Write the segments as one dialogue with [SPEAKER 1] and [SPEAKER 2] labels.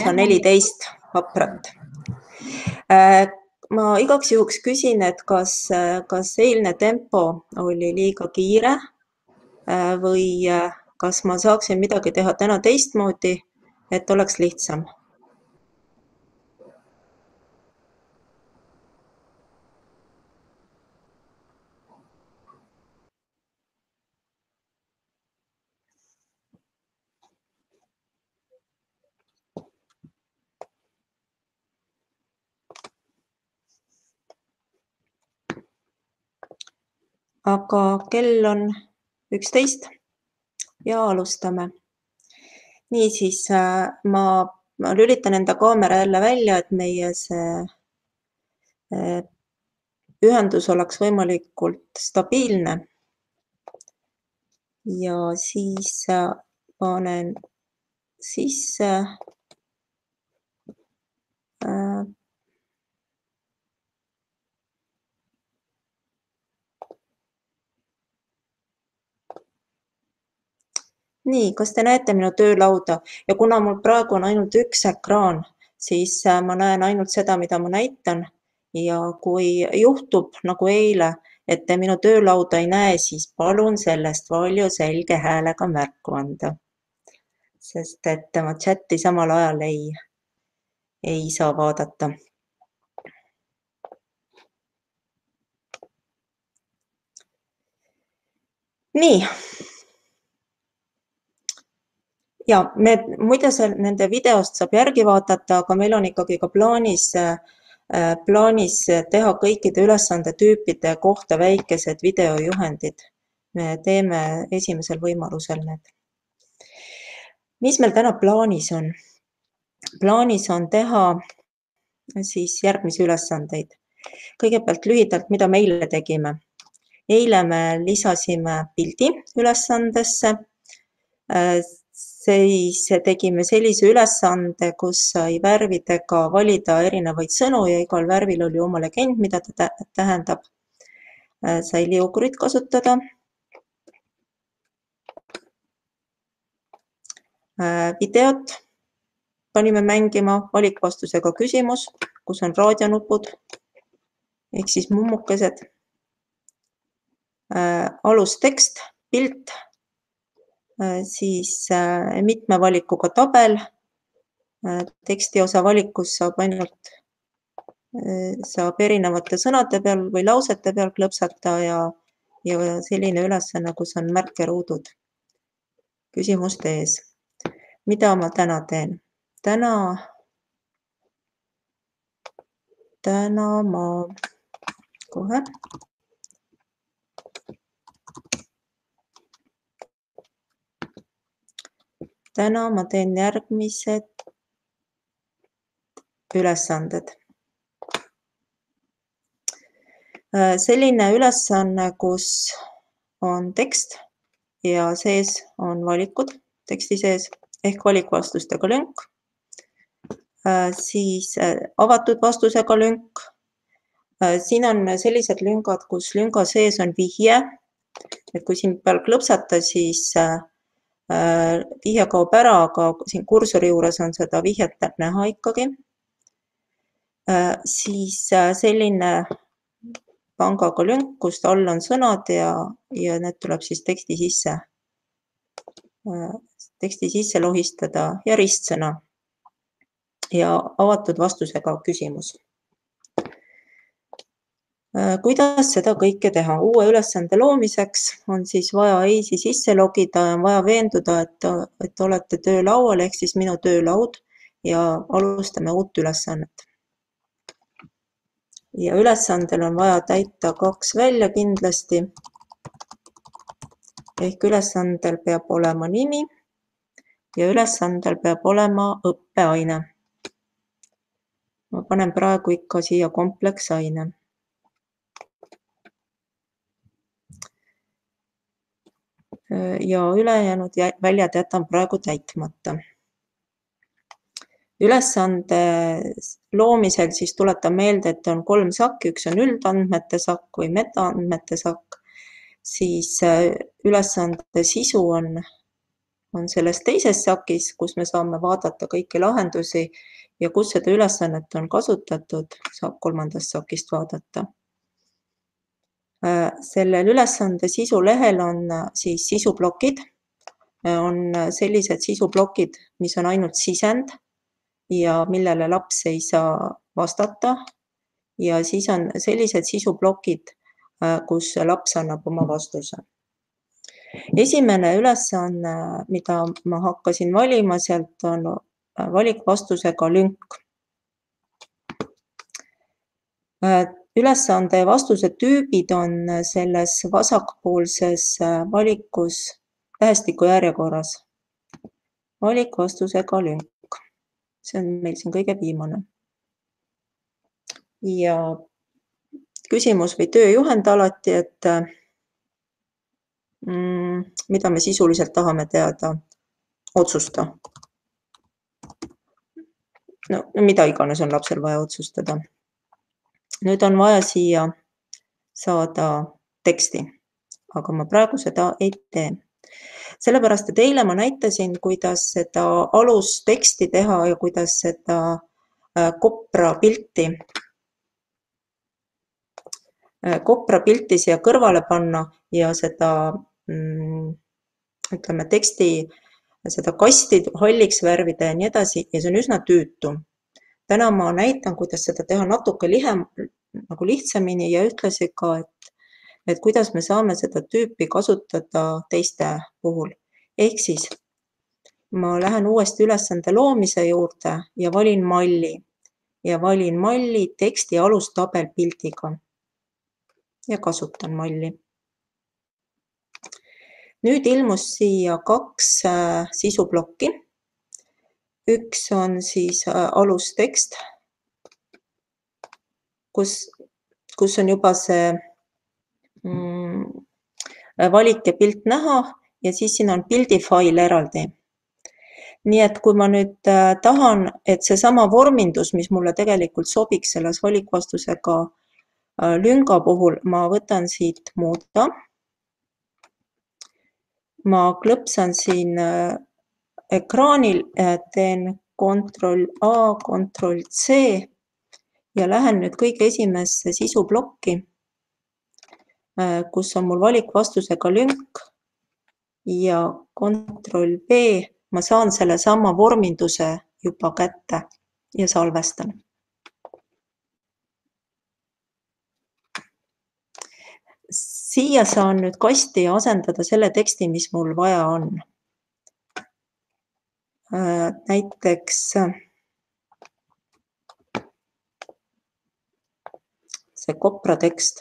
[SPEAKER 1] lausa 14 vaprat. Ma igaks juhuks küsin, et kas eilne tempo oli liiga kiire või kas ma saaksin midagi teha täna teistmoodi, et oleks lihtsam? Aga kell on 11 ja alustame. Niisiis, ma lülitan enda kaamera jälle välja, et meie see ühendus oleks võimalikult stabiilne. Ja siis panen sisse nii, kas te näete minu töölauda? Ja kuna mul praegu on ainult üks ekraan, siis ma näen ainult seda, mida ma näitan. Ja kui juhtub nagu eile, et te minu töölauda ei näe, siis palun sellest palju selge häälega märku anda. Sest et ma chati samal ajal ei saa vaadata. Nii. Ja muide nende videost saab järgi vaadata, aga meil on ikkagi ka plaanis teha kõikide ülesandetüüpide kohta väikesed videojuhendid. Me teeme esimesel võimalusel need. Mis meil täna plaanis on? Plaanis on teha siis järgmisi ülesandeid. Kõigepealt lühidalt, mida me eile tegime. Eile me lisasime pildi ülesandesse. Siis tegime sellise ülesande, kus sai värvidega valida erinevaid sõnu ja igal värvil oli oma legend, mida ta tähendab. Sai liugurit kasutada. Videot panime mängima valikvastusega küsimus, kus on raadionupud ehk siis mummukesed. Alustekst, pilt. Siis mitme valikuga tabel. Tekstiosa valikus saab erinevate sõnade peal või lausete peal klõpsata ja selline ülesanne, kus on märkeruudud küsimuste ees. Mida ma täna teen? Täna ma kohe. Täna ma teen järgmised ülesanded. Selline ülesanne, kus on tekst ja sees on valikud teksti sees ehk valikvastustega lünk. Siis avatud vastusega lünk. Siin on sellised lüngad, kus lünga sees on vihje. Et kui siin peal klõpsata, siis vihje kaob ära, aga siin kursori juures on seda vihjet näha ikkagi. Siis selline pangaga lünk, kust all on sõnad ja need tuleb siis teksti sisse lohistada ja ristsõna ja avatud vastusega küsimus. Kuidas seda kõike teha? Uue ülesande loomiseks on siis vaja EIS-i sisse logida ja on vaja veenduda, et olete töölaual ehk siis minu töölaud ja alustame uut ülesannet. Ja ülesandel on vaja täita 2 välja kindlasti. Ehk ülesandel peab olema nimi ja ülesandel peab olema õppeaine. Ma panen praegu ikka siia kompleksaine. Ja ülejäänud väljad jätan praegu täitmata. Ülesande loomisel siis tuletan meelde, et on 3 sakki, üks on üldandmete sakk või metaandmete sakk. Siis ülesande sisu on on selles teises sakis, kus me saame vaadata kõiki lahendusi ja kus seda ülesannet on kasutatud, saab kolmandast sakist vaadata. Sellel ülesande sisulehel on siis sisuplokid, on sellised sisuplokid, mis on ainult sisend ja millele laps ei saa vastata. Ja siis on sellised sisuplokid, kus laps annab oma vastuse. Esimene ülesanne, mida ma hakkasin valima, sealt on valikvastusega lünk. Ülesande ja vastuse tüübid on selles vasakpoolses valikus tähestiku järjekorras. Valikvastusega lünk. See on meil siin kõige viimane. Ja küsimus või tööjuhend alati, et mida me sisuliselt tahame teada, otsusta. No, mida iganes on lapsel vaja otsustada. Nüüd on vaja siia saada teksti, aga ma praegu seda ei tee. Sellepärast, et eile ma näitasin, kuidas seda alusteksti teha ja kuidas seda kopra pilti siia kõrvale panna ja seda, ütleme, teksti, seda kasti halliks värvida ja nii edasi ja see on üsna tüütu. Täna ma näitan, kuidas seda teha natuke nagu lihtsamini ja ühtlasi ka, et kuidas me saame seda tüüpi kasutada teiste puhul. Ehk siis ma lähen uuesti ülesande loomise juurde ja valin malli. Ja valin malli teksti alustabel pildiga. Ja kasutan malli. Nüüd ilmus siia 2 sisuplokki. Üks on siis alustekst, kus on juba see valik ja pilt näha ja siis siin on pildifail eraldi. Nii et kui ma nüüd tahan, et see sama vormindus, mis mulle tegelikult sobiks selles valikvastusega lünga puhul, ma võtan siit muuta. Ma klõpsan siin ekraanil, teen Ctrl+A, Ctrl+C ja lähen nüüd kõige esimesse sisuplokki, kus on mul valikvastusega lünk ja Ctrl+V. Ma saan selle sama vorminduse juba kätte ja salvestan. Siia saan nüüd kasti asendada selle teksti, mis mul vaja on. Näiteks see kopra tekst.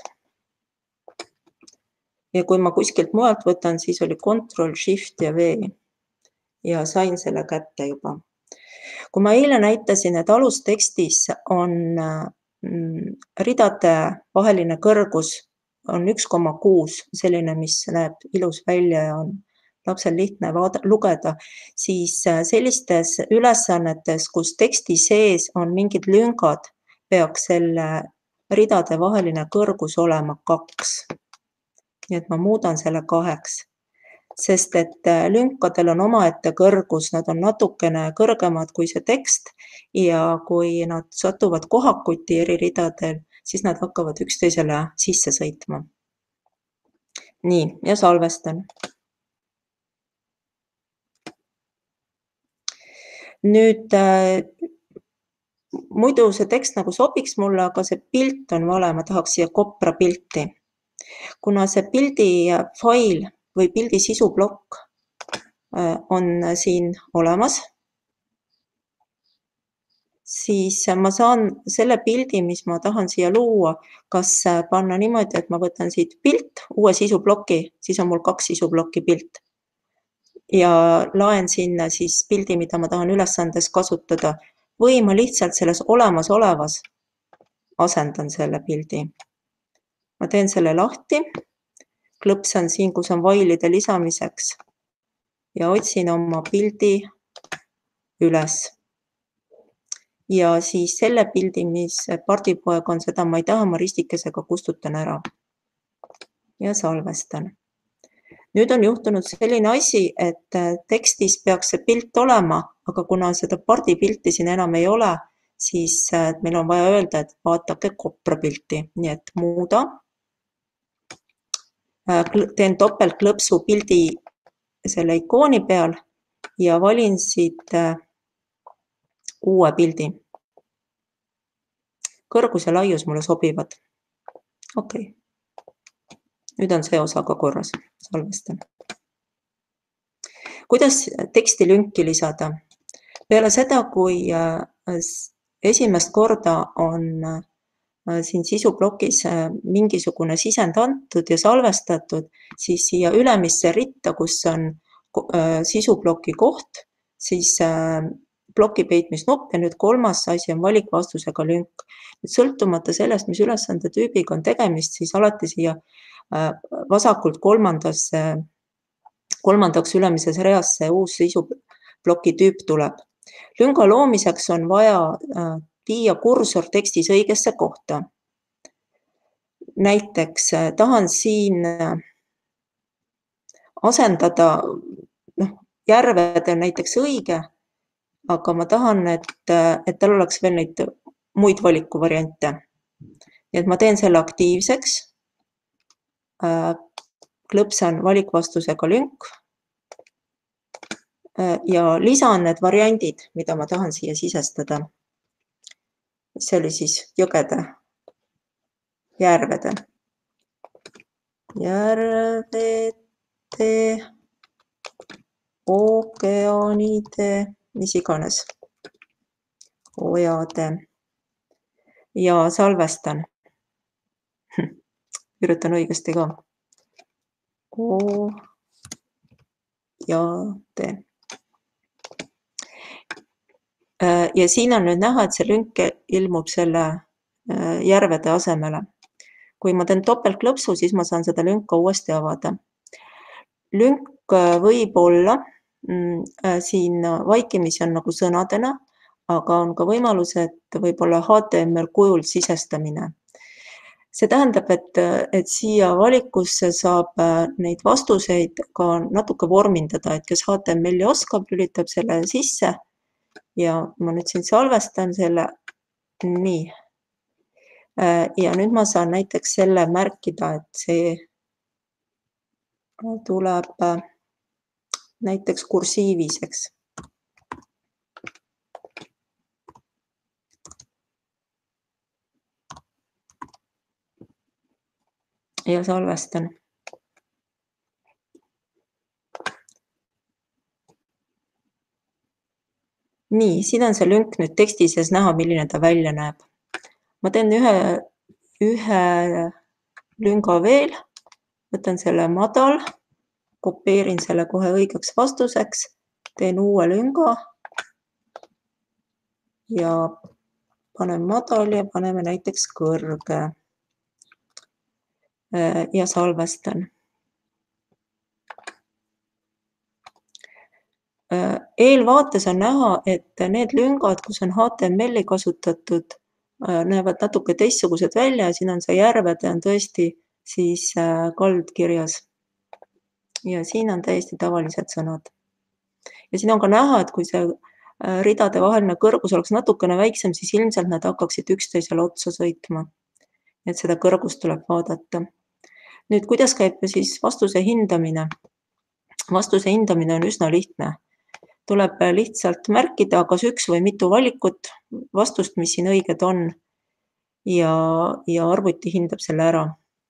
[SPEAKER 1] Ja kui ma kuskilt mujalt võtan, siis oli Ctrl, Shift ja V ja sain selle kätte juba. Kui ma eile näitasin, et alustekstis on ridade vaheline kõrgus on 1,6, selline, mis näeb ilus välja ja on lapsel lihtne lugeda, siis sellistes ülesannetes, kus teksti sees on mingid lüngad, peaks selle ridade vaheline kõrgus olema 2. Nii et ma muudan selle 2, sest et lünkadel on omaette kõrgus, nad on natukene kõrgemad kui see tekst ja kui nad satuvad kohakuti eri ridadel, siis nad hakkavad üksteisele sisse sõitma. Nii, ja salvestan. Nüüd, muidu see tekst nagu sobiks mulle, aga see pilt on vale, ma tahaks siia kopra pilti. Kuna see pildi fail või pildi sisuplokk on siin olemas, siis ma saan selle pildi, mis ma tahan siia luua, kas panna niimoodi, et ma võtan siit pilt, uue sisuploki, siis on mul 2 sisuplokki pilt. Ja laen sinna siis pildi, mida ma tahan ülesandes kasutada, või ma lihtsalt selles olemasolevas asendan selle pildi. Ma teen selle lahti, klõpsan siin, kus on failide lisamiseks ja otsin oma pildi üles. Ja siis selle pildi, mis pardipoeg on, seda ma ei taha, ma ristikesega kustutan ära ja salvestan. Nüüd on juhtunud selline asi, et tekstis peaks see pilt olema, aga kuna seda pardipilti siin enam ei ole, siis meil on vaja öelda, et vaadake Kopra pilti. Nii et muuda. Teen topeltklõpsu pildi selle ikooni peal ja valin siit uue pildi. Kõrgus ja laius mulle sobivad. Okei. Nüüd on see osa ka korras. Salvestan. Kuidas teksti lünki lisada? Peale seda, kui esimest korda on siin sisublokis mingisugune sisend antud ja salvestatud, siis siia ülemisse ritta, kus on sisubloki koht, siis ploki peitmisnupp ja nüüd kolmas asi on valikvastusega lünk. Sõltumata sellest, mis ülesande tüübiga on tegemist, siis alati siia vasakult kolmandaks ülemises reas see uus sisubloki tüüp tuleb. Lünga loomiseks on vaja viia kursor tekstis õigesse kohta. Näiteks tahan siin asendada, järved on näiteks õige, aga ma tahan, et tal oleks veel neid muid valikuvariante. Nii et ma teen selle aktiivseks. Klõpsan valikvastusega lünk ja lisan need variandid, mida ma tahan siia sisestada. See oli siis jõgede, järvede, ookeanide, mis iganes, ojade ja salvestan. Kirjutan õigesti ka. Ojade. Ja siin on nüüd näha, et see lünk ilmub selle järvede asemele. Kui ma teen topeltklõpsu, siis ma saan seda lünka uuesti avada. Lünk võib olla siin vaikimisi on nagu sõnadena, aga on ka võimalus, et võib olla HTML kujul sisestamine. See tähendab, et siia valikusse saab neid vastuseid ka natuke vormindada, et kes HTML-i oskab, lülitab selle sisse ja ma nüüd siin salvestan selle nii. Ja nüüd ma saan näiteks selle märkida, et see tuleb näiteks kursiiviseks. Ja salvestan. Nii, siin on see lünk nüüd teksti sees näha, milline ta välja näeb. Ma teen ühe lünga veel, võtan selle madal, kopeerin selle kohe õigeks vastuseks, teen uue lünga ja panen madal ja paneme näiteks kõrge ja salvestan. Eelvaates on näha, et need lüngad, kus on HTML-i kasutatud, näevad natuke teistsugused välja ja siin on see järvede on tõesti siis kaldkirjas. Ja siin on täiesti tavalised sõnad. Ja siin on ka näha, et kui see ridade vaheline kõrgus oleks natukene väiksem, siis ilmselt nad hakkaksid üksteisele otsa sõitma. Et seda kõrgust tuleb vaadata. Nüüd, kuidas käib siis vastuse hindamine? Vastuse hindamine on üsna lihtne. Tuleb lihtsalt märkida, kas üks või mitu valikut vastust, mis siin õiged on ja arvuti hindab selle ära.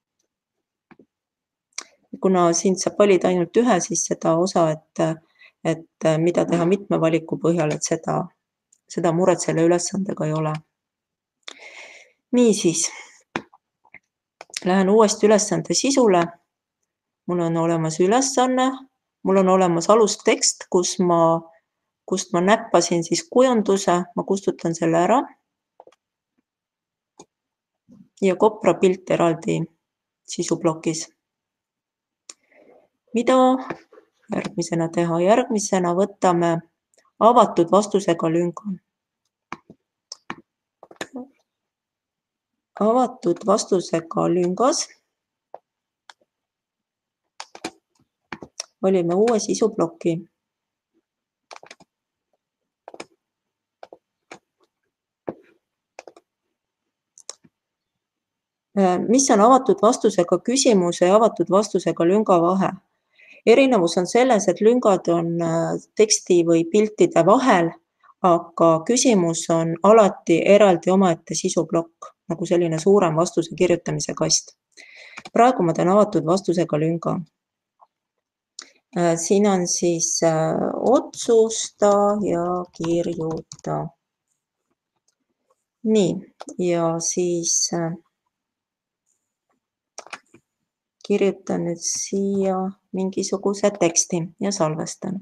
[SPEAKER 1] Kuna siin saab valida ainult ühe, siis seda osa, et mida teha mitme valiku põhjal, et seda muret selle ülesandega ei ole. Niisiis, lähen uuesti ülesande sisule. Mul on olemas ülesanne, mul on olemas alustekst, kust ma näppasin siis kujunduse, ma kustutan selle ära. Ja Kopra pilt eraldi sisublokis. Mida järgmisena teha? Järgmisena võtame avatud vastusega lünga. Avatud vastusega lüngas valime uue sisuploki. Mis on avatud vastusega küsimuse ja avatud vastusega lünga vahe? Erinevus on selles, et lüngad on teksti või piltide vahel, aga küsimus on alati eraldi omaette sisuplokk, nagu selline suurem vastuse kirjutamise kast. Praegu ma teen avatud vastusega lünga. Siin on siis otsusta ja kirjuta. Nii, ja siis kirjutan nüüd siia mingisuguse teksti ja salvestan.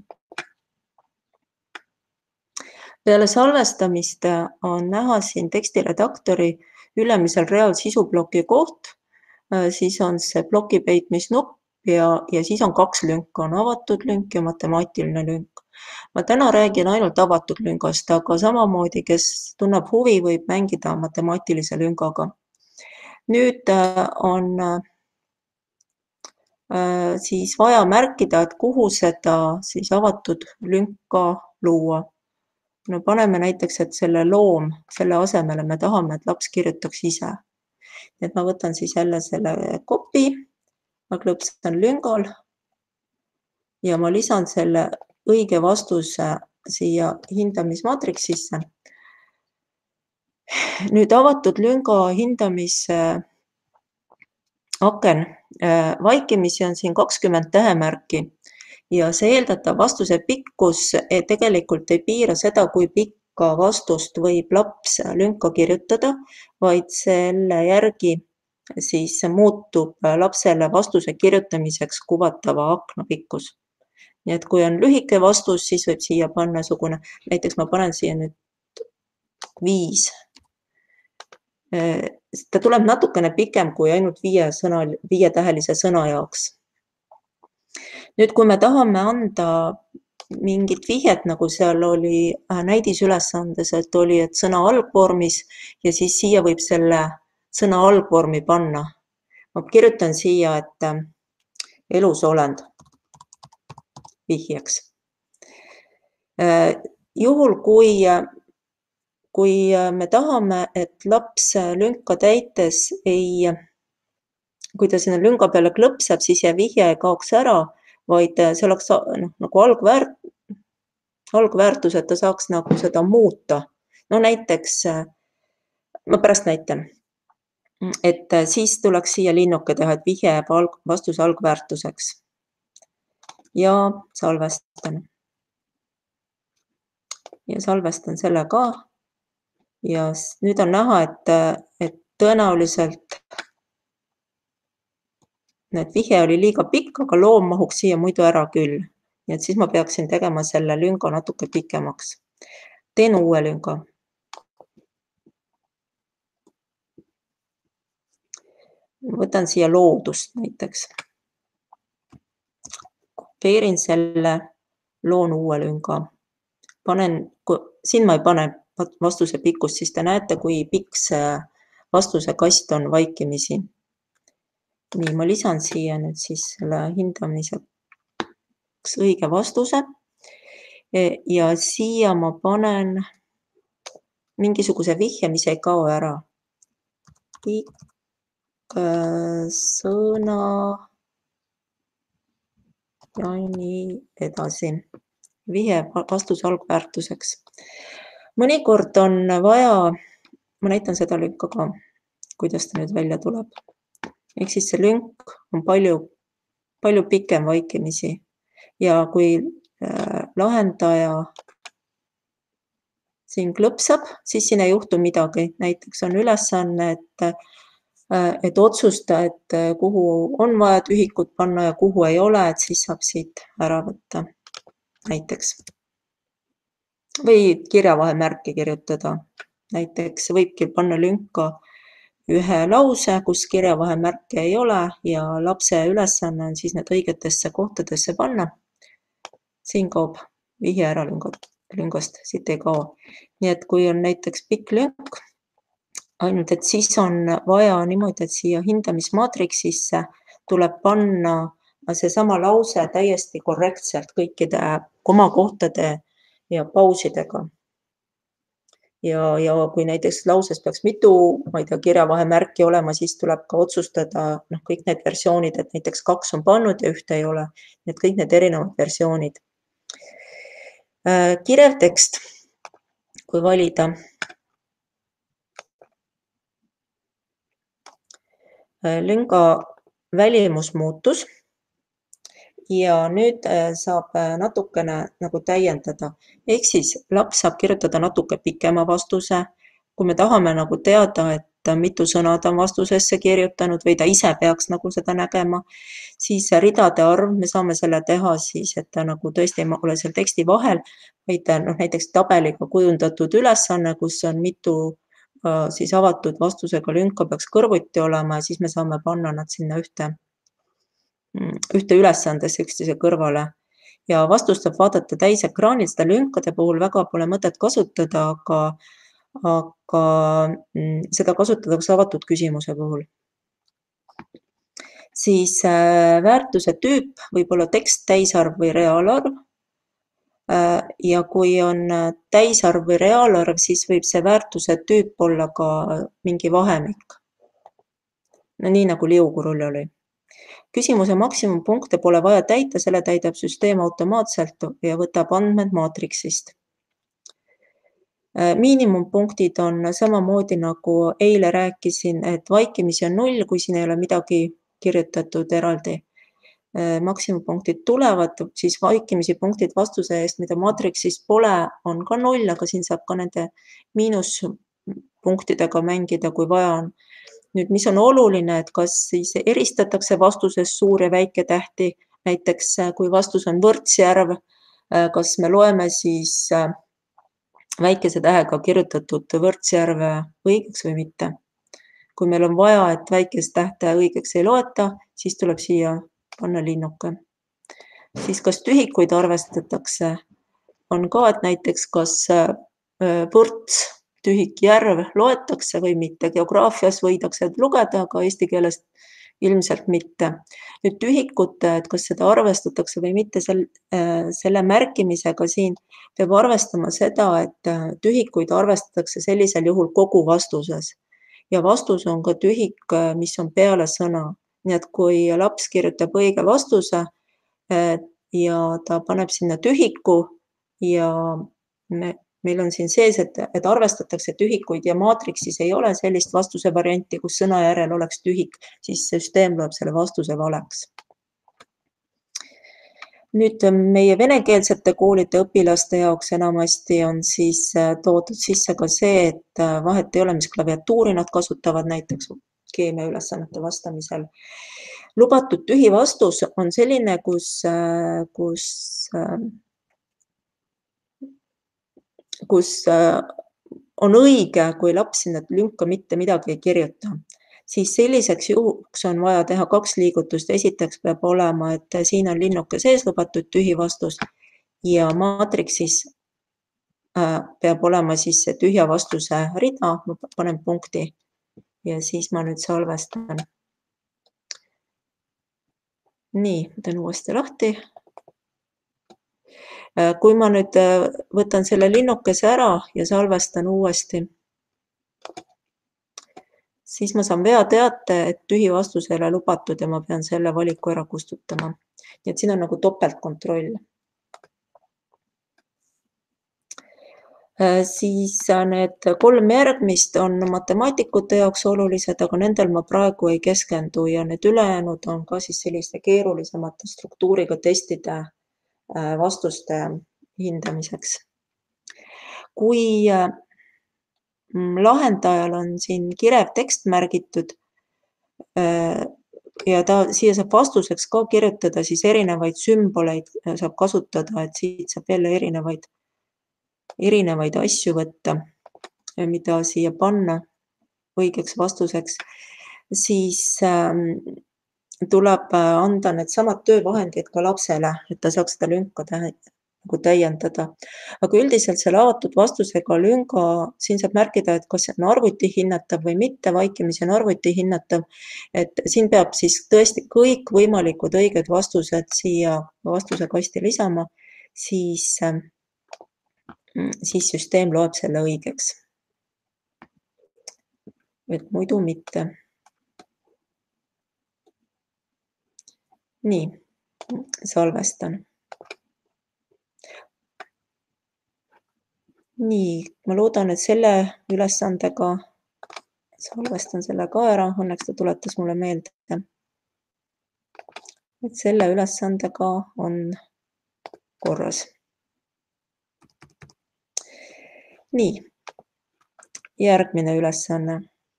[SPEAKER 1] Peale salvestamist on näha siin tekstiredaktori ülemisel real sisuploki koht, siis on see ploki peitmisnupp ja siis on 2 lünka, on avatud lünk ja matemaatiline lünk. Ma täna räägin ainult avatud lüngast, aga samamoodi, kes tunneb huvi, võib mängida matemaatilise lüngaga. Nüüd on siis vaja märkida, et kuhu seda siis avatud lünka luua. No paneme näiteks, et selle loom, selle asemele me tahame, et laps kirjutaks ise. Et ma võtan siis jälle selle kopi, ma klõpsan lüngal ja ma lisan selle õige vastuse siia hindamismaatriksisse. Nüüd avatud lünga hindamise aken. Vaikimisi on siin 20 tähemärki ja see eeldatav vastuse pikkus tegelikult ei piira seda, kui pikka vastust võib laps lünka kirjutada, vaid selle järgi siis muutub lapsele vastuse kirjutamiseks kuvatava akna pikkus. Nii et kui on lühike vastus, siis võib siia panna sugune, näiteks ma panen siia nüüd 5. Ta tuleb natukene pikem kui ainult 5-tähelise sõna jaoks. Nüüd, kui me tahame anda mingit vihjet, nagu seal oli näidisülesandes, et oli, et sõna algvormis ja siis siia võib selle sõna algvormi panna. Ma kirjutan siia, et elusolend vihjeks. Juhul, kui me tahame, et laps lünka täites kui ta sinna lünga peale klõpsab, siis see vihje ei kaoks ära, vaid see oleks nagu algväärtus, et ta saaks nagu seda muuta. No näiteks, ma pärast näitan, et siis tuleks siia linnuke teha, et vihje jääb vastuse algväärtuseks. Ja salvestan. Ja salvestan selle ka. Ja nüüd on näha, et tõenäoliselt need vihje oli liiga pikk, aga loom mahuks siia muidu ära küll. Nii et siis ma peaksin tegema selle lünga natuke pikemaks. Teen uue lünga. Võtan siia loodust näiteks. Kopeerin selle, loon uue lünga. Siin ma ei pane vastuse pikkust, siis te näete, kui pikk see vastuse kast on vaikimisi. Nii, ma lisan siia nüüd siis selle hindamiseks õige vastuse ja siia ma panen mingisuguse vihje, mis ei kao ära. Pikk sõna ja nii edasi. Vihje vastuse algväärtuseks. Mõnikord on vaja, ma näitan seda lünka ka, kuidas ta nüüd välja tuleb. Ehk siis see lünk on palju pikem vaikimisi ja kui lahendaja siin klõpsab, siis siin ei juhtu midagi. Näiteks on ülesanne, et otsusta, et kuhu on vaja tühikut panna ja kuhu ei ole, et siis saab siit ära võtta näiteks. Või kirjavahemärki kirjutada. Näiteks võibki panna lünka ühe lause, kus kirjavahemärke ei ole ja lapse ülesanne on siis need õigetesse kohtadesse panna. Siin kaob vihje ära lüngast, siit ei kao. Nii et kui on näiteks pikk lünk, ainult et siis on vaja niimoodi, et siia hindamismaatriksisse tuleb panna seesama lause täiesti korrektselt kõikide komakohtade ja pausidega. Ja kui näiteks lauses peaks mitu, ma ei tea, kirjavahemärki olema, siis tuleb ka otsustada kõik need versioonid, et näiteks 2 on pannud ja 1 ei ole. Need kõik need erinevad versioonid. Kirev tekst, kui valida. Lünga välimus muutus. Ja nüüd saab natukene nagu täiendada. Ehk siis laps saab kirjutada natuke pikema vastuse. Kui me tahame nagu teada, et mitu sõna ta on vastusesse kirjutanud või ta ise peaks nagu seda nägema, siis ridade arv, me saame selle teha siis, et ta nagu tõesti ei ole seal teksti vahel, vaid näiteks tabeliga kujundatud ülesanne, kus on mitu siis avatud vastusega lünka peaks kõrvuti olema ja siis me saame panna nad sinna ühte ülesandesse üksteise kõrvale. Ja vastust saab vaadata täisekraanil, seda lünkade puhul väga pole mõtet kasutada, aga seda kasutatakse avatud küsimuse puhul. Siis väärtuse tüüp võib olla tekst, täisarv või reaalarv. Ja kui on täisarv või reaalarv, siis võib see väärtuse tüüp olla ka mingi vahemik. No nii nagu liukurull oli. Küsimuse maksimumpunkte pole vaja täita, selle täidab süsteem automaatselt ja võtab andmed maatriksist. Miinimumpunktid on samamoodi nagu eile rääkisin, et vaikimisi on 0, kui siin ei ole midagi kirjutatud eraldi. Maksimumpunktid tulevad, siis vaikimisi punktid vastuse eest, mida maatriksis pole, on ka 0, aga siin saab ka nende miinuspunktidega mängida, kui vaja on. Nüüd, mis on oluline, et kas siis eristatakse vastuses suur ja väike tähti, näiteks kui vastus on Võrtsjärv, kas me loeme siis väikese tähega kirjutatud Võrtsjärve õigeks või mitte. Kui meil on vaja, et väikest tähte õigeks ei loeta, siis tuleb siia panna linnuke. Siis kas tühikuid arvestatakse, on ka, et näiteks kas Võrts, tühik järv loetakse või mitte. Geograafias võidakse lugeda, aga eesti keeles ilmselt mitte. Nüüd tühikute, et kas seda arvestatakse või mitte, selle märkimisega siin peab arvestama seda, et tühikuid arvestatakse sellisel juhul kogu vastuses. Ja vastus on ka tühik, mis on peale sõna. Nii et kui laps kirjutab õige vastuse ja ta paneb sinna tühiku ja meil on siin sees, et arvestatakse tühikuid ja maatriksis ei ole sellist vastuse varianti, kus sõna järel oleks tühik, siis süsteem loeb selle vastuse valeks. Nüüd meie venekeelsete koolide õpilaste jaoks enamasti on siis toodud sisse ka see, et vahet ei ole, mis klaviatuuri nad kasutavad näiteks keemiaülesannete vastamisel. Lubatud tühi vastus on selline, kus on õige, kui laps sinna lünka mitte midagi ei kirjuta, siis selliseks juhuks on vaja teha 2 liigutust. Esiteks peab olema, et siin on linnuke sees lubatud tühi vastus ja maatriksis peab olema siis see tühja vastuse rida, ma panen punkti ja siis ma nüüd salvestan. Nii, teen uuesti lahti. Kui ma nüüd võtan selle linnukese ära ja salvestan uuesti, siis ma saan veateate, et tühi vastus ei ole lubatud ja ma pean selle valiku ära kustutama. Nii et siin on nagu topeltkontroll. Siis need 3 järgmist on matemaatikute jaoks olulised, aga nendel ma praegu ei keskendu ja need ülejäänud on ka siis selliste keerulisemate struktuuriga testide vastuste hindamiseks. Kui lahendajal on siin kirev tekst märgitud ja siia saab vastuseks ka kirjutada, siis erinevaid sümboleid saab kasutada, et siit saab jälle erinevaid asju võtta, mida siia panna õigeks vastuseks, siis tuleb anda need samad töövahendid ka lapsele, et ta saaks seda lünka nagu täiendada. Aga üldiselt selle avatud vastusega lünga, siin saab märkida, et kas see on arvuti hinnatav või mitte, vaikimisi on arvuti hinnatav, et siin peab siis tõesti kõik võimalikud õiged vastused siia vastusekasti lisama, siis süsteem loeb selle õigeks. Et muidu mitte. Nii, salvestan. Nii, ma loodan, et selle ülesandega salvestan selle ka ära, õnneks ta tuletas mulle meelde. Et selle ülesandega on korras. Nii, järgmine ülesanne.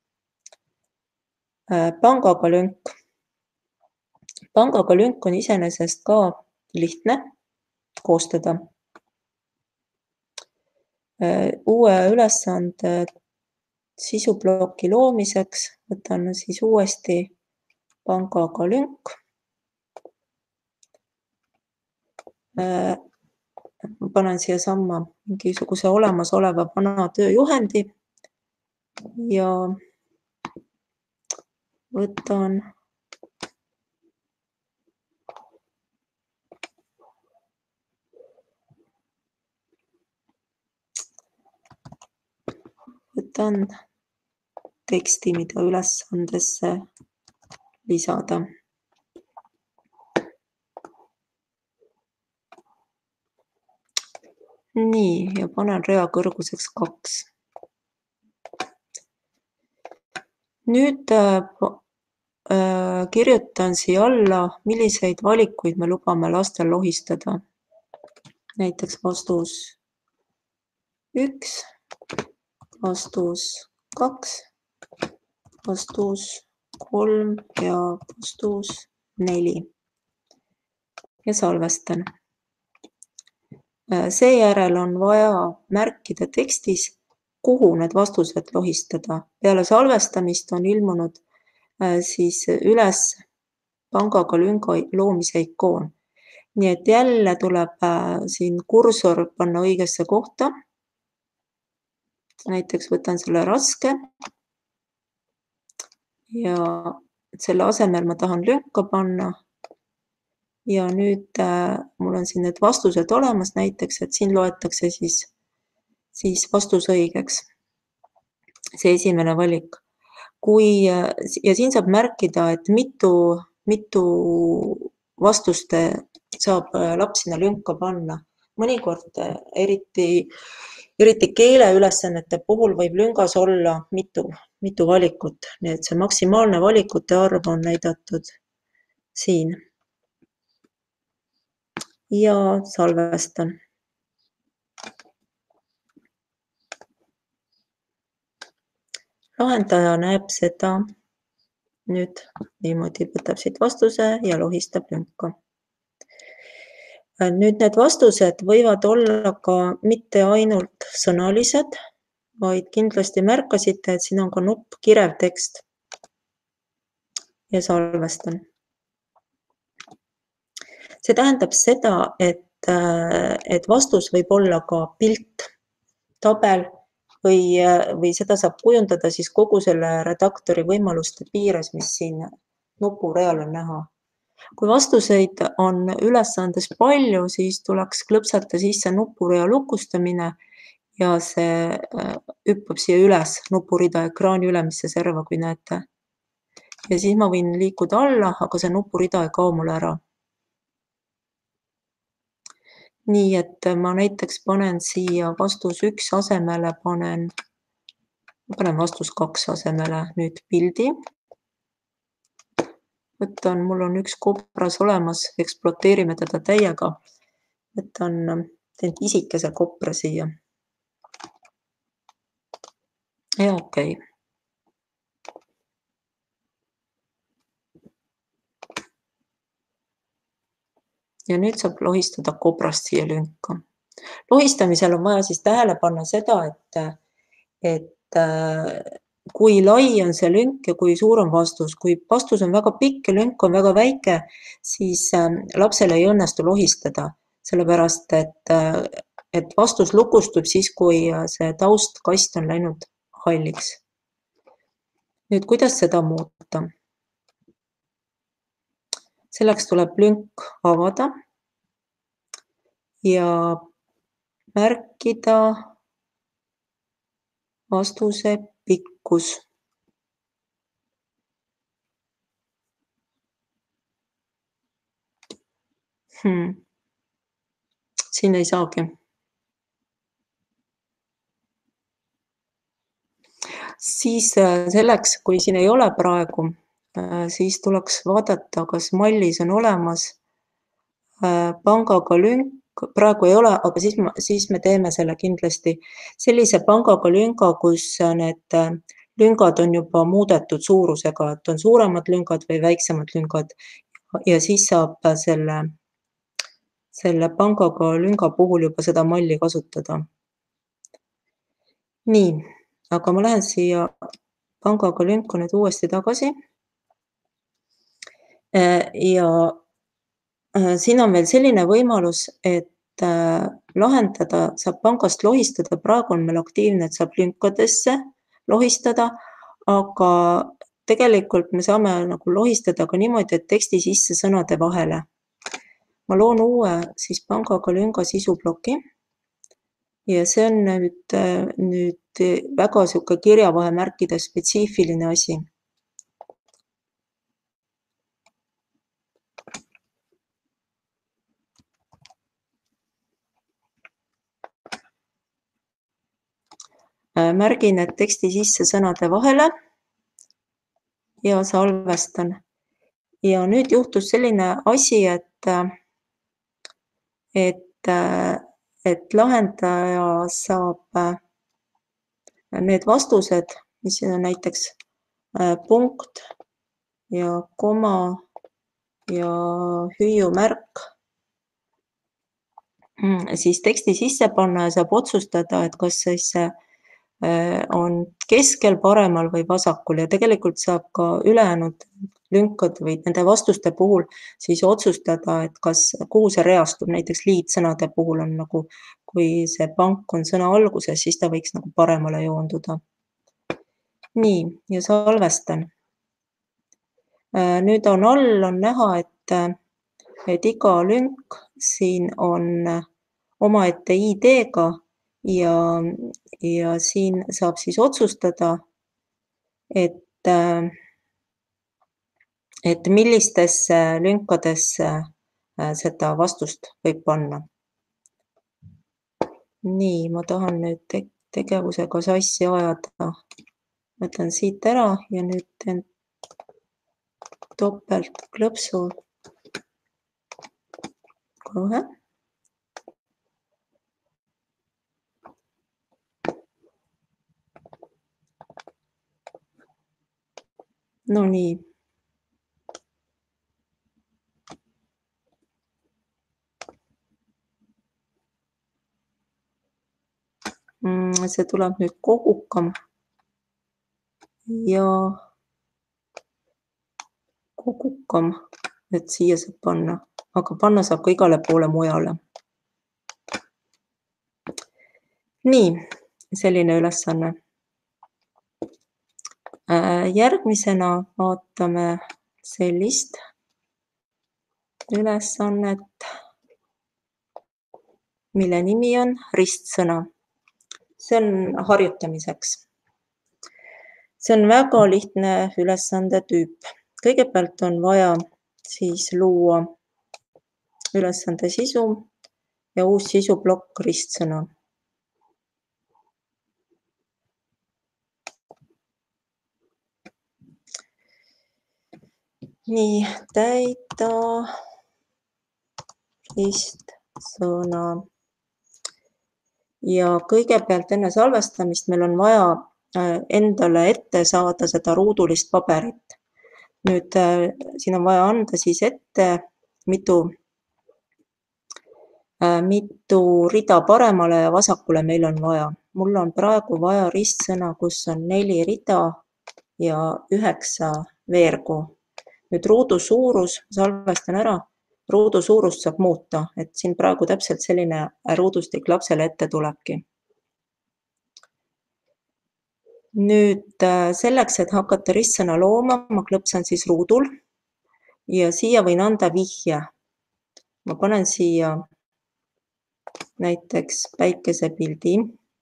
[SPEAKER 1] Pangaga lünk. Pangaga lünk on iseenesest ka lihtne koostada. Uue ülesande sisuploki loomiseks võtan siis uuesti pangaga lünk. Panen siia samma mingisuguse olemasoleva vana tööjuhendi ja võtan teksti, mida ülesandesse lisada. Nii, ja panen rea kõrguseks 2. Nüüd kirjutan siia alla, milliseid valikuid me lubame lastel lohistada. Näiteks vastus 1, vastus 2, vastus 3 ja vastus 4. Ja salvestan. Seejärel on vaja märkida tekstis, kuhu need vastused lohistada. Peale salvestamist on ilmunud siis üles pangaga lünga loomise ikoon. Nii et jälle tuleb siin kursor panna õigesse kohta. Näiteks võtan selle raske ja selle asemel ma tahan lünka panna. Ja nüüd mul on siin need vastused olemas, näiteks, et siin loetakse siis vastus õigeks. See esimene valik. Ja siin saab märkida, et mitu vastust saab laps sinna lünka panna. Mõnikord eriti keeleülesannete puhul võib lüngas olla mitu valikut, nii et see maksimaalne valikute arv on näidatud siin. Ja salvestan. Lahendaja näeb seda nüüd niimoodi, võtab siit vastuse ja lohistab lünka. Nüüd need vastused võivad olla ka mitte ainult sõnalised, vaid kindlasti märkasite, et siin on ka nupp kirev tekst. Ja salvestan. See tähendab seda, et vastus võib olla ka pilt, tabel või seda saab kujundada siis kogu selle redaktori võimaluste piires, mis siin nupureal on näha. Kui vastuseid on ülesandes palju, siis tuleks klõpsata sisse nupurea lukustamine ja see hüppab siia üles nupurida ekraani ülemisse serva, kui näete. Ja siis ma võin liikuda alla, aga see nupurida ei kao mul ära. Nii, et ma näiteks panen siia vastus 1 asemele, panen vastus 2 asemele nüüd pildi. Võtan, mul on üks kopras olemas, ekspluateerime teda täiega. Võtan isikese kopra siia. Ja okei. Ja nüüd saab lohistada kobrast siia lünka. Lohistamisel on vaja siis tähele panna seda, et kui lai on see lünk ja kui suur on vastus. Kui vastus on väga pikk ja lünk on väga väike, siis lapsel ei õnnestu lohistada. sellepärast et vastus lukustub siis, kui see taustkast on läinud halliks. Nüüd, kuidas seda muuta? Selleks tuleb lünk avada ja märkida vastuse pikkus. Siin ei saagi. Siis selleks, kui siin ei ole praegu, siis tuleks vaadata, kas mallis on olemas pangaga lünk, praegu ei ole, aga siis me teeme selle kindlasti sellise pangaga lünga, kus need lüngad on juba muudetud suurusega, et on suuremad lüngad või väiksemad lüngad ja siis saab selle pangaga lünga puhul juba seda malli kasutada. Nii, aga ma lähen siia pangaga lünku nüüd uuesti tagasi. Ja siin on veel selline võimalus, et lahendada saab pangast lohistada, praegu on meil aktiivne, et saab lünkadesse lohistada, aga tegelikult me saame nagu lohistada ka niimoodi, et teksti sisse sõnade vahele. Ma loon uue siis pangaga lünga sisuploki ja see on nüüd väga sihuke kirjavahemärkide spetsiifiline asi. Märgin need teksti sisse sõnade vahele ja salvestan. Ja nüüd juhtus selline asi, et lahendaja saab need vastused, mis siin on näiteks punkt ja koma ja hüüumärk, siis teksti sisse panna ja saab otsustada, et kas siis on keskel, paremal või vasakul ja tegelikult saab ka ülejäänud lünkad või nende vastuste puhul siis otsustada, et kuhu see reastub, näiteks liitsõnade puhul on nagu, kui see pank on sõna alguses, siis ta võiks nagu paremale joonduda. Nii, ja salvestan. Nüüd on all on näha, et iga lünk siin on omaette ID-ga ja siin saab siis otsustada, et millistesse lünkadesse seda vastust võib panna. Nii, ma tahan nüüd tegevusega sassi ajada. Võtan siit ära ja nüüd teen topeltklõpsu kohe. No nii. See tuleb nüüd kogukam ja kogukam, et siia saab panna, aga panna saab ka igale poole mujale. Nii, selline ülesanne. Järgmisena vaatame sellist ülesannet, mille nimi on ristsõna. See on harjutamiseks. See on väga lihtne ülesande tüüp. Kõigepealt on vaja siis luua ülesande sisu ja uus sisuplokk ristsõna. Nii, täida ristsõna. Ja kõigepealt enne salvestamist meil on vaja endale ette saada seda ruudulist paberit. Nüüd siin on vaja anda siis ette mitu rida paremale ja vasakule meil on vaja. Mul on praegu vaja ristsõna, kus on 4 rida ja 9 veergu. Nüüd ruudu suurus, salvestan ära, ruudu suurust saab muuta, et siin praegu täpselt selline ruudustik lapsele ette tulebki. Nüüd selleks, et hakata ristsõna looma, ma klõpsan siis ruudul ja siia võin anda vihje. Ma panen siia näiteks päikesepildi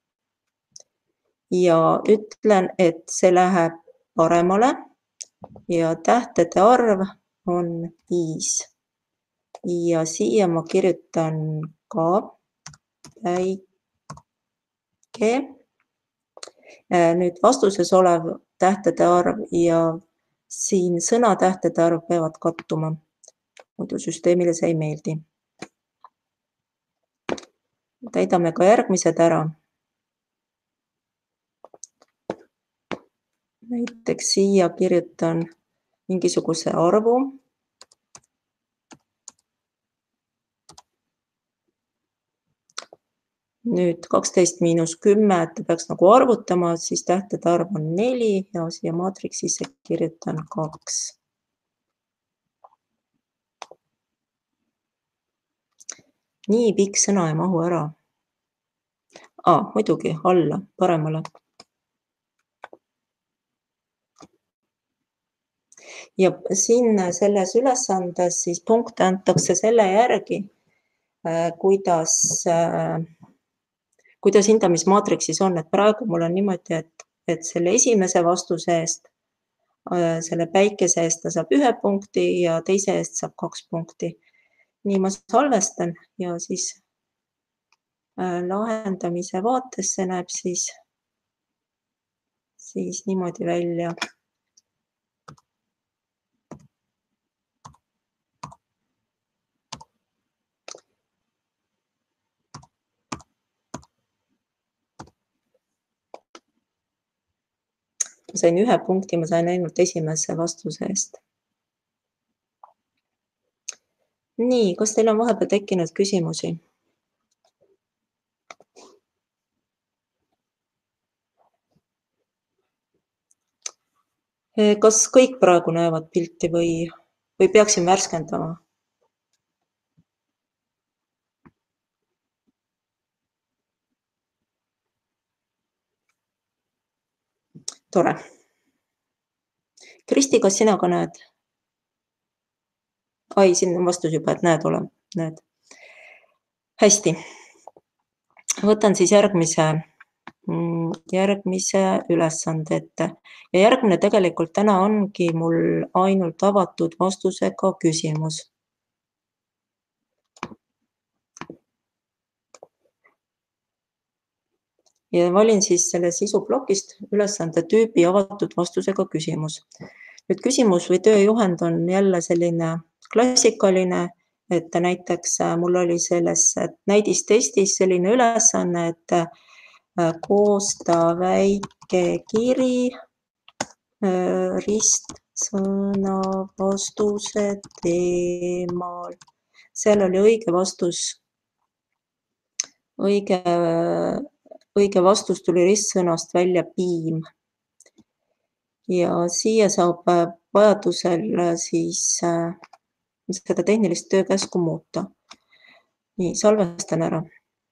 [SPEAKER 1] ja ütlen, et see läheb paremale ja tähtede arv on 5. Ja siia ma kirjutan ka päike. Nüüd vastuses olev tähtede arv ja siin sõnatähtede arv peavad kattuma. Muidu süsteemile see ei meeldi. Täidame ka järgmised ära. Näiteks siia kirjutan mingisuguse arvu. Nüüd 12 miinus 10, et peaks nagu arvutama, siis tähtede arv on 4 ja siia maatriksisse kirjutan 2. Nii pikk sõna ei mahu ära. Muidugi alla, paremale. Ja siin selles ülesandes siis punkte antakse selle järgi, kuidas hindamismaatriksis on, et praegu mul on niimoodi, et selle esimese vastuse eest, selle päikese eest ta saab 1 punkti ja teise eest saab 2 punkti. Nii ma salvestan ja siis lahendamise vaates see näeb siis niimoodi välja. Ma sain 1 punkti, ma sain ainult esimese vastuse eest. Nii, kas teil on vahepeal tekkinud küsimusi? Kas kõik praegu näevad pilti või peaksin värskendama? Tore. Kristi, kas sina ka näed? Siin on vastus juba, et näed. Hästi. Võtan siis järgmise ülesande ette. Ja järgmine tegelikult täna ongi mul ainult avatud vastusega küsimus. Ja valin siis selle sisuplokist ülesande tüübi avatud vastusega küsimus. Nüüd küsimus või tööjuhend on jälle selline klassikaline, et näiteks mul oli selles näidistestis selline ülesanne, et koosta väike kiri ristsõna vastuse teemal. Seal oli õige vastus tuli ristsõnast välja piim. Ja siia saab vajadusel siis seda tehnilist töökäsku muuta. Nii, salvestan ära.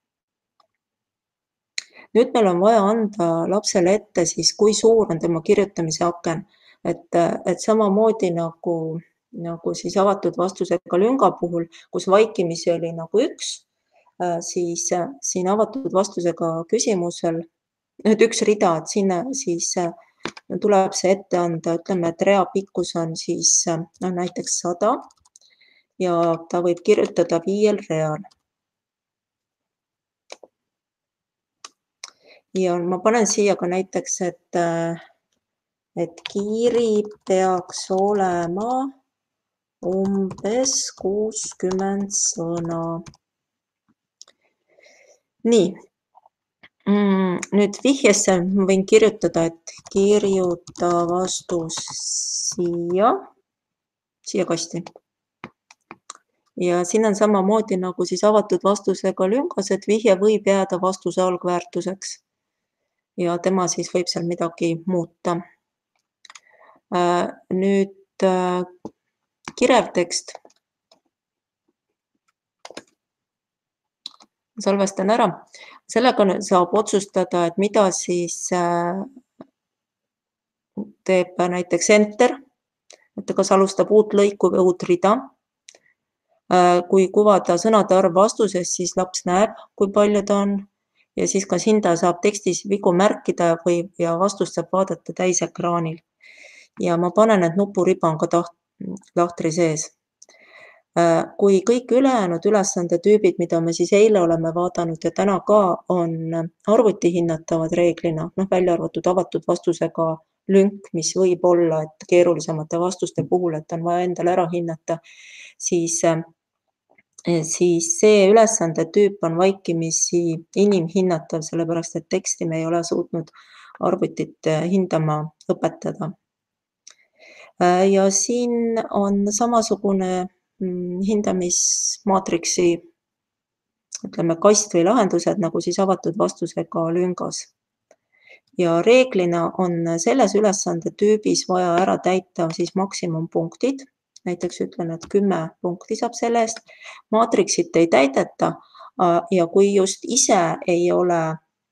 [SPEAKER 1] Nüüd meil on vaja anda lapsele ette siis, kui suur on tema kirjutamise aken. Et samamoodi nagu siis avatud vastusega lünga puhul, kus vaikimisi oli nagu 1, siis siin avatud vastusega küsimusel, nüüd 1 rida, et sinna siis tuleb see ette anda, ütleme, et rea pikkus on siis näiteks 100 ja ta võib kirjutada 5 real. Ja ma panen siia ka näiteks, et kiri peaks olema umbes 60 sõna. Nii. Nüüd vihjesse võin kirjutada, et kirjuta vastus siia kasti. Ja siin on samamoodi nagu siis avatud vastusega lüngas, et vihje võib jääda vastuse algväärtuseks. Ja tema siis võib seal midagi muuta. Nüüd kirevtekst. salvestan ära. Sellega saab otsustada, et mida siis teeb näiteks enter, et kas alustab uut lõiku või uut rida. Kui kuvada sõnade arv vastuses, siis laps näeb, kui palju ta on ja siis kas hindaja saab tekstis vigu märkida ja vastust saab vaadata täisekraanil. Ja ma panen, et nupuriba on ka lahtri sees. Kui kõik ülejäänud ülesandetüübid, mida me siis eile oleme vaadanud ja täna ka, on arvuti hinnatavad reeglina, välja arvatud avatud vastusega lünk, mis võib olla, et keerulisemate vastuste puhul, et on vaja endale ära hinnata, siis see ülesandetüüp on vaikimisi inimhinnatav, sellepärast et teksti me ei ole suutnud arvutit hindama õpetada. Ja siin on samasugune hindamismaatriksi, ütleme, kast või lahendused nagu siis avatud vastusega lüngas. Ja reeglina on selles ülesandetüübis vaja ära täita siis maksimumpunktid. Näiteks ütlen, et 10 punkti saab selle eest. Maatriksit ei täideta ja kui just ise ei ole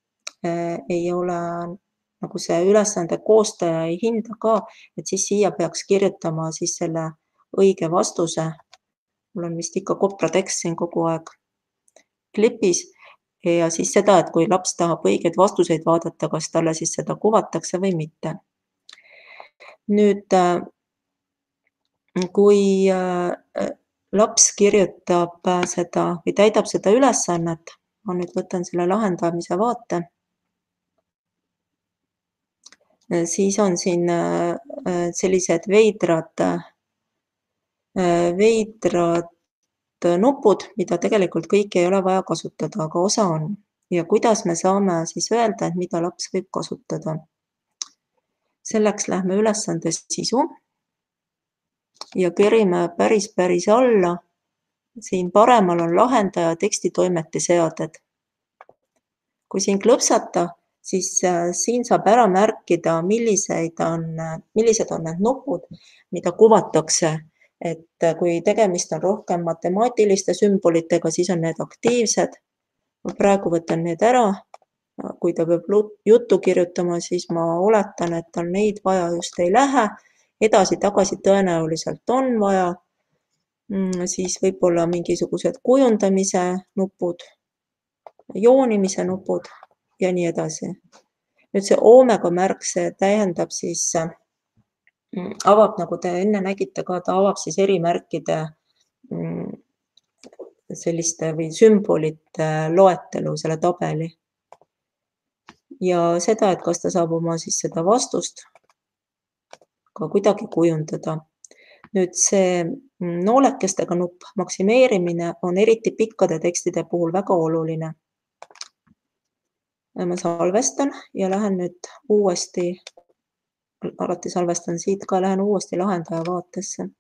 [SPEAKER 1] nagu see ülesande koostaja ei hinda ka, et siis siia peaks kirjutama siis selle õige vastuse. Mul on vist ikka kopratekst siin kogu aeg klipis ja siis seda, et kui laps tahab õigeid vastuseid vaadata, kas talle siis seda kuvatakse või mitte. Nüüd, kui laps kirjutab seda või täidab seda ülesannet, ma nüüd võtan selle lahendamise vaate, siis on siin sellised veidrad nupud, mida tegelikult kõiki ei ole vaja kasutada, aga osa on. Ja kuidas me saame siis öelda, et mida laps võib kasutada? Selleks lähme ülesande sisu ja kerime päris alla. Siin paremal on lahendaja tekstitoimete seaded. Kui siin klõpsata, siis siin saab ära märkida, millised on need nupud, mida kuvatakse. Et kui tegemist on rohkem matemaatiliste sümbolitega, siis on need aktiivsed. Ma praegu võtan need ära. Kui ta peab juttu kirjutama, siis ma oletan, et tal neid vaja just ei lähe. Edasi-tagasi tõenäoliselt on vaja. Siis võib-olla mingisugused kujundamise nupud, joonimise nupud ja nii edasi. Nüüd see oomega märk, see tähendab siis avab, nagu te enne nägite ka, ta avab siis erimärkide selliste või sümbolite loetelu, selle tabeli. Ja seda, et kas ta saab oma siis seda vastust ka kuidagi kujundada. Nüüd see noolekestega nupp maksimeerimine on eriti pikkade tekstide puhul väga oluline. Ma salvestan ja lähen nüüd uuesti, alati salvestan siit ka, lähen uuesti lahendaja vaatesse.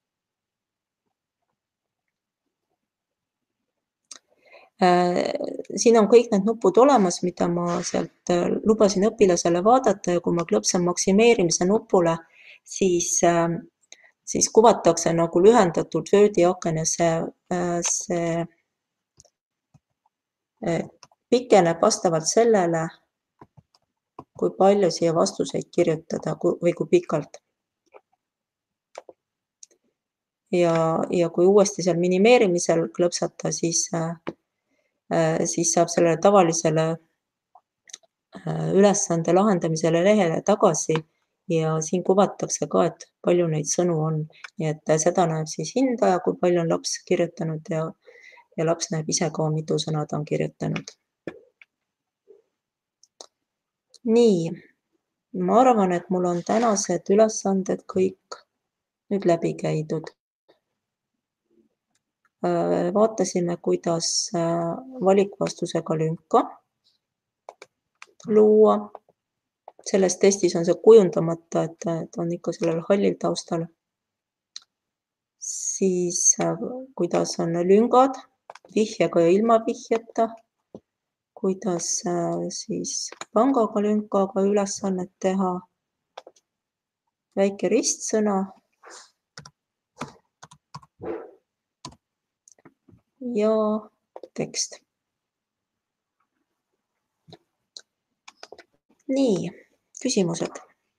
[SPEAKER 1] Siin on kõik need nupud olemas, mida ma sealt lubasin õpilasele vaadata ja kui ma klõpsan maksimeerimise nupule, siis kuvatakse nagu lühendatud Wordi aken ja see pikeneb vastavalt sellele, kui palju siia vastuseid kirjutada või kui pikalt. Ja kui uuesti seal minimeerimisel klõpsata, siis saab sellele tavalisele ülesande lahendamisele lehele tagasi ja siin kuvatakse ka, et palju neid sõnu on. Nii et seda näeb siis hindaja, kui palju on laps kirjutanud ja laps näeb ise ka, mitu sõna ta on kirjutanud. Nii, ma arvan, et mul on tänased ülesanded kõik nüüd läbi käidud. Vaatasime, kuidas valikvastusega lünka luua. Selles testis on see kujundamata, et on ikka sellel hallil taustal. Siis kuidas on lüngad vihjega ja ilma vihjeta. Kuidas siis pangaga lünkaga ülesannet teha. Väike ristsõna. Ja tekst. Nii, küsimused.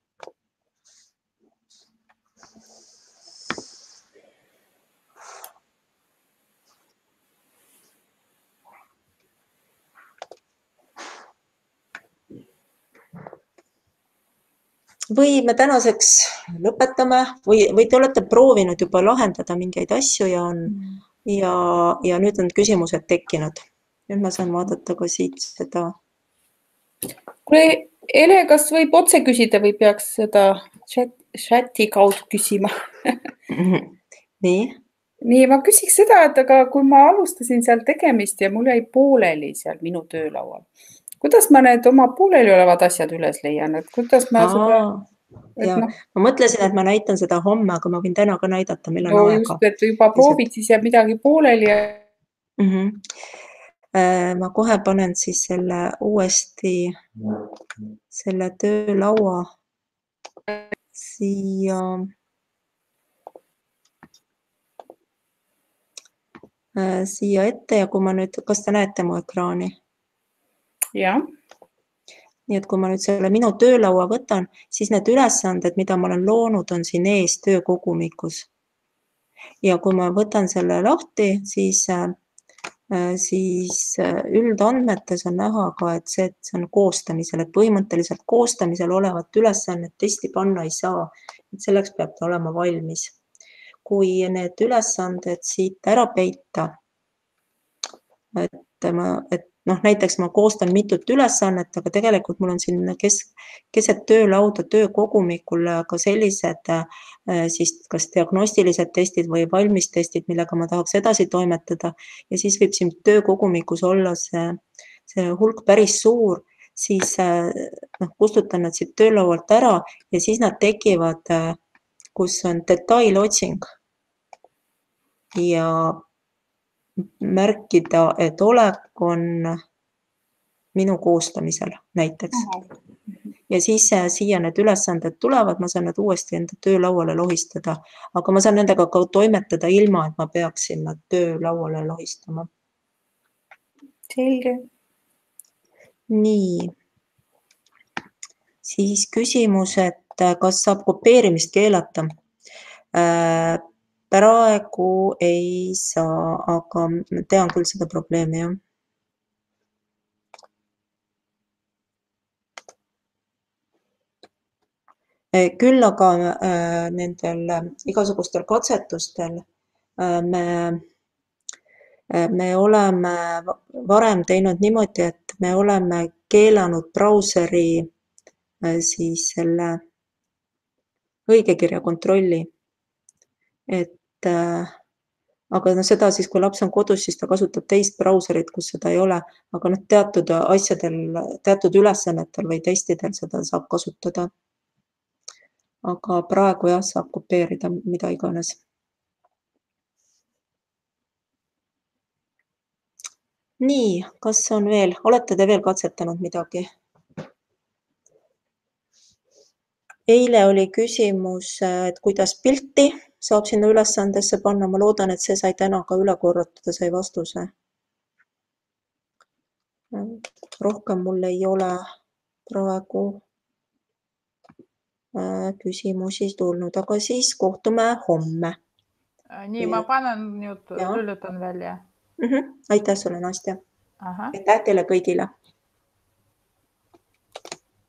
[SPEAKER 1] Või me tänaseks lõpetame või te olete proovinud juba lahendada mingeid asju ja nüüd on küsimused tekkinud. Nüüd ma saan vaadata ka siit seda.
[SPEAKER 2] Kuule, Ele, kas võib otse küsida või peaks seda chati kaudu küsima?
[SPEAKER 1] Nii?
[SPEAKER 2] Nii, ma küsiks seda, et aga kui ma alustasin seal tegemist ja mul jäi pooleli seal minu töölaual, kuidas ma need oma pooleli olevad asjad üles leian, et kuidas ma seda...
[SPEAKER 1] Ja, ma mõtlesin, et ma näitan seda homme, aga ma võin täna ka näidata, meil on aega.
[SPEAKER 2] Just, et juba proovid siis ja midagi pooleli.
[SPEAKER 1] Ma kohe panen siis selle uuesti, selle töölaua siia ette ja kui ma nüüd, kas te näete mu ekraani?
[SPEAKER 2] Jah.
[SPEAKER 1] Nii et kui ma nüüd selle minu töölaua võtan, siis need ülesanded, mida ma olen loonud, on siin ees töökogumikus. Ja kui ma võtan selle lahti, siis üldandmetes on näha ka, et see on koostamisel, et põhimõtteliselt koostamisel olevat ülesannet testi panna ei saa. Selleks peab ta olema valmis. Kui need ülesanded siit ära peita, et näiteks ma koostan mitut ülesannet, aga tegelikult mul on siin keset töölauda töökogumikul ka sellised siis kas diagnostilised testid või valmistestid, millega ma tahaks edasi toimetada ja siis võib siin töökogumikus olla see hulk päris suur, siis kustutan nad siit töölaualt ära ja siis nad tekivad, kus on detailotsing ja märkida, et olek on minu koostamisel näiteks. Ja siis siia need ülesanded tulevad, ma saan need uuesti enda töölauale lohistada, aga ma saan nendega ka toimetada ilma, et ma peaksin nad töölauale lohistama.
[SPEAKER 2] Selge.
[SPEAKER 1] Nii. Siis küsimus, et kas saab kopeerimist keelata? Praegu ei saa, aga tean küll seda probleemi, jah. Küll aga nendel igasugustel katsetustel me oleme varem teinud niimoodi, et me oleme keelanud brauseri siis selle õigekirja kontrolli. Aga seda siis, kui laps on kodus, siis ta kasutab teist brauserit, kus seda ei ole, aga teatud asjadel, teatud ülesannetel või testidel seda saab kasutada. Aga praegu jah, saab kopeerida mida iganes. Nii, kas on veel, olete te veel katsetanud midagi? Eile oli küsimus, et kuidas pilti saab sinna ülesandesse panna. Ma loodan, et see sai täna ka üle korratada, sai vastuse. Rohkem mul ei ole praegu küsimusi tulnud, aga siis kohtume homme.
[SPEAKER 3] Nii, ma panen nüüd, lülitan välja.
[SPEAKER 1] Aitäh sulle, Nastja. Aitäh teile kõigile.